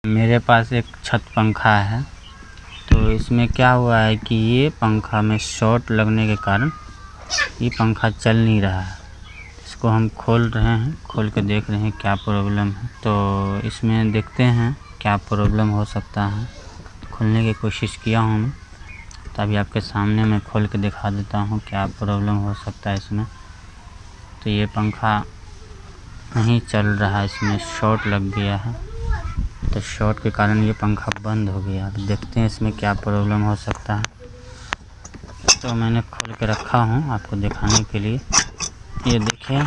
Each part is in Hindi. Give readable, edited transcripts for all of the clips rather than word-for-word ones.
मेरे पास एक छत पंखा है, तो इसमें क्या हुआ है कि ये पंखा में शॉर्ट लगने के कारण ये पंखा चल नहीं रहा है। इसको हम खोल रहे हैं, खोल के देख रहे हैं क्या प्रॉब्लम है। तो इसमें देखते हैं क्या प्रॉब्लम हो सकता है। खोलने की कोशिश किया हूँ मैं, तो अभी आपके सामने मैं खोल के दिखा देता हूँ क्या प्रॉब्लम हो सकता है इसमें। तो ये पंखा नहीं चल रहा है, इसमें शॉर्ट लग गया है। तो शॉर्ट के कारण ये पंखा बंद हो गया। अब देखते हैं इसमें क्या प्रॉब्लम हो सकता है। तो मैंने खोल के रखा हूँ आपको दिखाने के लिए। ये देखिए,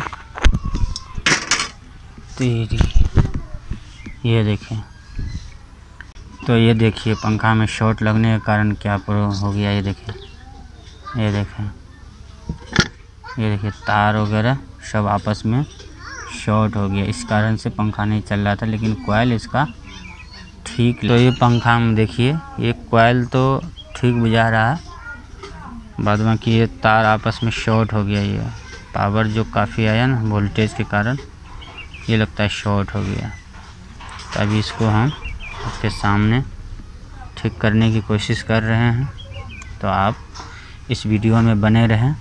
ये देखिए, तो ये देखिए पंखा में शॉर्ट लगने के कारण क्या प्रॉब्लम हो गया। ये देखिए, ये देखिए, ये देखिए तार वगैरह सब आपस में शॉर्ट हो गया। इस कारण से पंखा नहीं चल रहा था, लेकिन कॉइल इसका ठीक। तो ये पंखा में देखिए, ये कॉइल तो ठीक बुझा रहा है, बाद में कि ये तार आपस में शॉर्ट हो गया। ये पावर जो काफ़ी आया ना वोल्टेज के कारण, ये लगता है शॉर्ट हो गया। तो अभी इसको हम आपके सामने ठीक करने की कोशिश कर रहे हैं। तो आप इस वीडियो में बने रहें।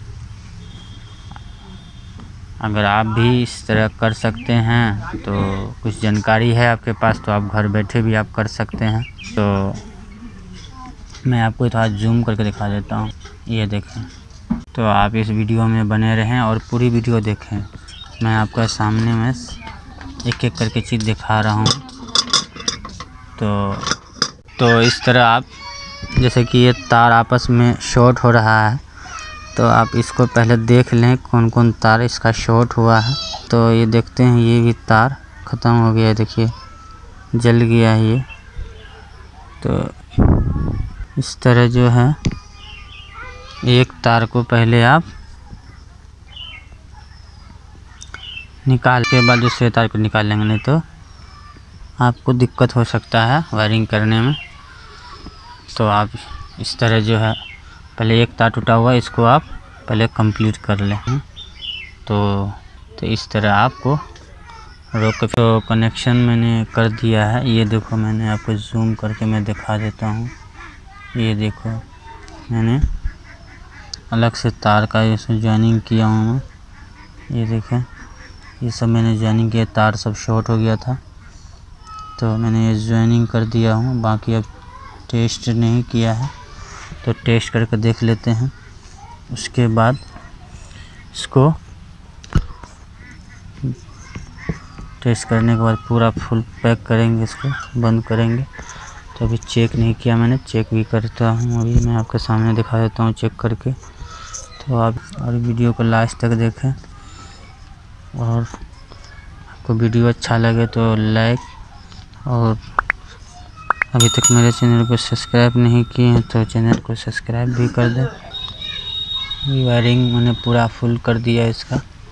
अगर आप भी इस तरह कर सकते हैं, तो कुछ जानकारी है आपके पास, तो आप घर बैठे भी आप कर सकते हैं। तो मैं आपको थोड़ा जूम करके दिखा देता हूँ। ये देखें। तो आप इस वीडियो में बने रहें और पूरी वीडियो देखें। मैं आपके सामने में एक एक करके चीज़ दिखा रहा हूँ। तो इस तरह आप, जैसे कि ये तार आपस में शॉर्ट हो रहा है, तो आप इसको पहले देख लें कौन कौन तार इसका शॉर्ट हुआ है। तो ये देखते हैं, ये भी तार ख़त्म हो गया है, देखिए जल गया है ये। तो इस तरह जो है, एक तार को पहले आप निकाल के बाद दूसरे तार को निकाल लेंगे, नहीं तो आपको दिक्कत हो सकता है वायरिंग करने में। तो आप इस तरह जो है, पहले एक तार टूटा हुआ, इसको आप पहले कंप्लीट कर लें। तो इस तरह आपको रोक के, तो कनेक्शन मैंने कर दिया है। ये देखो, मैंने आपको जूम करके मैं दिखा देता हूँ। ये देखो, मैंने अलग से तार का इसमें जॉइनिंग किया हूँ मैं। ये देखें, ये सब मैंने जॉइनिंग किया, तार सब शॉर्ट हो गया था, तो मैंने ये जॉइनिंग कर दिया हूँ। बाकी अब टेस्ट नहीं किया है, तो टेस्ट करके देख लेते हैं। उसके बाद इसको टेस्ट करने के बाद पूरा फुल पैक करेंगे, इसको बंद करेंगे। तो अभी चेक नहीं किया मैंने, चेक भी करता हूँ। अभी मैं आपके सामने दिखा देता हूँ चेक करके। तो आप और वीडियो को लास्ट तक देखें, और आपको वीडियो अच्छा लगे तो लाइक, और अभी तक मेरे चैनल को सब्सक्राइब नहीं किए हैं तो चैनल को सब्सक्राइब भी कर दें। वायरिंग मैंने पूरा फुल कर दिया, इसका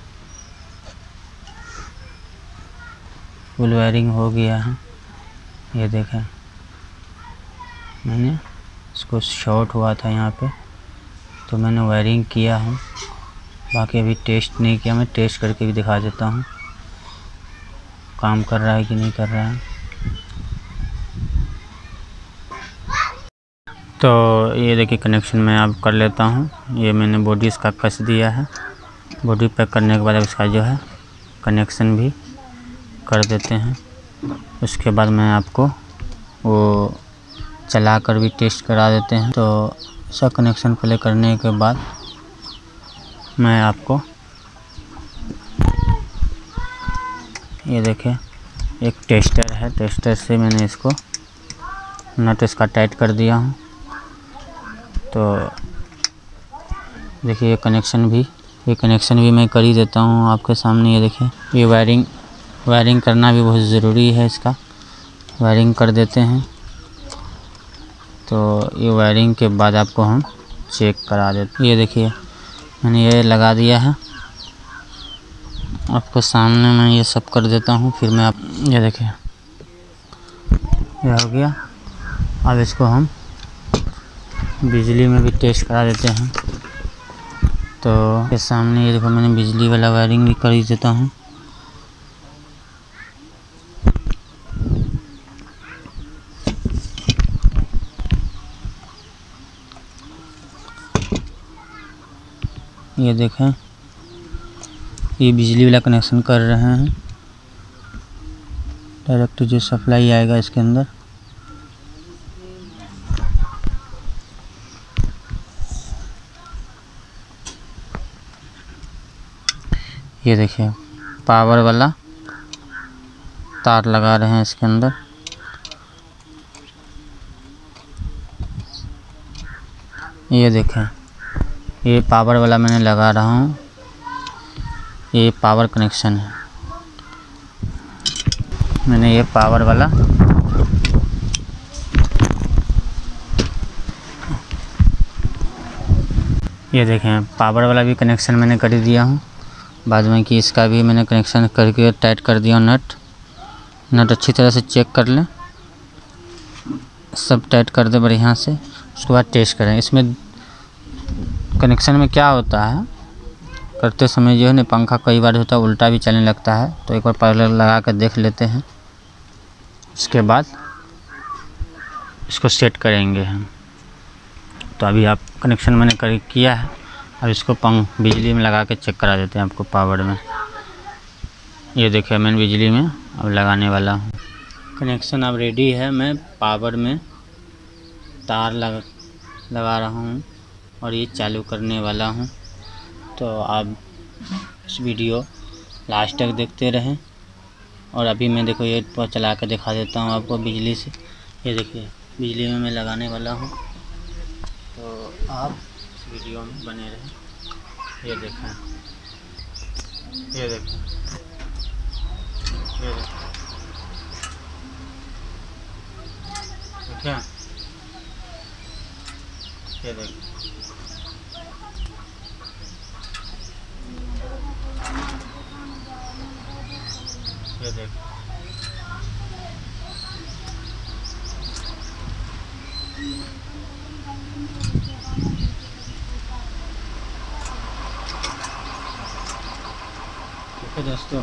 फुल वायरिंग हो गया है। ये देखें, मैंने इसको शॉर्ट हुआ था यहाँ पे, तो मैंने वायरिंग किया हूँ। बाकी अभी टेस्ट नहीं किया, मैं टेस्ट करके भी दिखा देता हूँ काम कर रहा है कि नहीं कर रहा है। तो ये देखिए, कनेक्शन मैं अब कर लेता हूँ। ये मैंने बॉडी इसका कस दिया है। बॉडी पैक करने के बाद अब इसका जो है कनेक्शन भी कर देते हैं। उसके बाद मैं आपको वो चला कर भी टेस्ट करा देते हैं। तो इसका कनेक्शन प्ले करने के बाद मैं आपको, ये देखिए एक टेस्टर है, टेस्टर से मैंने इसको नट इसका टाइट कर दिया हूँ। तो देखिए, ये कनेक्शन भी मैं कर ही देता हूँ आपके सामने। ये देखिए, ये वायरिंग करना भी बहुत ज़रूरी है, इसका वायरिंग कर देते हैं। तो ये वायरिंग के बाद आपको हम चेक करा देते हैं। ये देखिए, मैंने ये लगा दिया है, आपको सामने मैं ये सब कर देता हूँ। फिर मैं ये देखिए, ये हो गया। अब इसको हम बिजली में भी टेस्ट करा देते हैं। तो ये सामने ये देखो, मैंने बिजली वाला वायरिंग भी कर ही देता हूँ। ये देखें, ये बिजली वाला कनेक्शन कर रहे हैं। डायरेक्ट जो सप्लाई आएगा इसके अंदर। ये देखिए पावर वाला तार लगा रहे हैं इसके अंदर। ये देखें, ये पावर वाला मैंने लगा रहा हूँ, ये पावर कनेक्शन है। मैंने ये पावर वाला ये देखें पावर वाला भी कनेक्शन मैंने कर दिया हूँ। बाद में कि इसका भी मैंने कनेक्शन करके टाइट कर दिया। नट अच्छी तरह से चेक कर लें, सब टाइट कर दे बढ़िया से। उसके बाद टेस्ट करें। इसमें कनेक्शन में क्या होता है, करते समय जो है ना पंखा कई बार होता है उल्टा भी चलने लगता है, तो एक बार पैरेलल लगा कर देख लेते हैं। उसके बाद इसको सेट करेंगे हम। तो अभी आप कनेक्शन मैंने किया है। अब इसको बिजली में लगा के चेक करा देते हैं आपको पावर में। ये देखिए मैं बिजली में अब लगाने वाला हूँ। कनेक्शन अब रेडी है। मैं पावर में तार लगा रहा हूँ और ये चालू करने वाला हूँ। तो आप इस वीडियो लास्ट तक देखते रहें। और अभी मैं देखो ये चला कर दिखा देता हूँ आपको बिजली से। ये देखिए बिजली में मैं लगाने वाला हूँ, तो आप इस वीडियो में बने रहें। ये देखें, ये देखें, ये देखें, देखिए, ये देखें, ये देखें। ठीक है दोस्तों,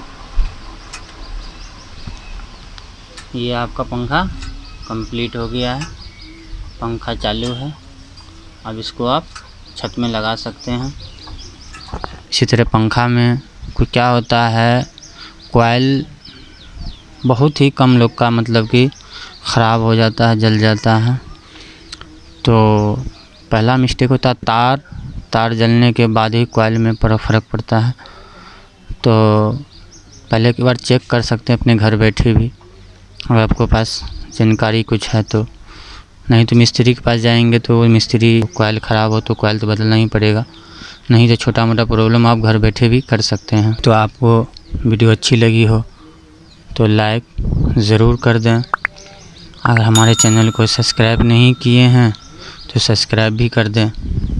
ये आपका पंखा कंप्लीट हो गया है। पंखा चालू है। अब इसको आप छत में लगा सकते हैं। इसी तरह पंखा में क्या होता है, कॉइल बहुत ही कम लोग का मतलब कि ख़राब हो जाता है, जल जाता है। तो पहला मिस्टेक होता है तार जलने के बाद ही कॉइल में फ़र्क पड़ता है। तो पहले एक बार चेक कर सकते हैं अपने घर बैठे भी, अगर आपको पास जानकारी कुछ है तो। नहीं तो मिस्त्री के पास जाएंगे तो वो मिस्त्री कॉइल ख़राब हो तो कॉइल तो बदलना ही पड़ेगा। नहीं तो छोटा मोटा प्रॉब्लम आप घर बैठे भी कर सकते हैं। तो आपको वीडियो अच्छी लगी हो तो लाइक ज़रूर कर दें। अगर हमारे चैनल को सब्सक्राइब नहीं किए हैं तो सब्सक्राइब भी कर दें।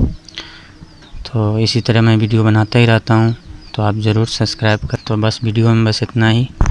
तो इसी तरह मैं वीडियो बनाता ही रहता हूँ, तो आप ज़रूर सब्सक्राइब कर। तो बस वीडियो में बस इतना ही।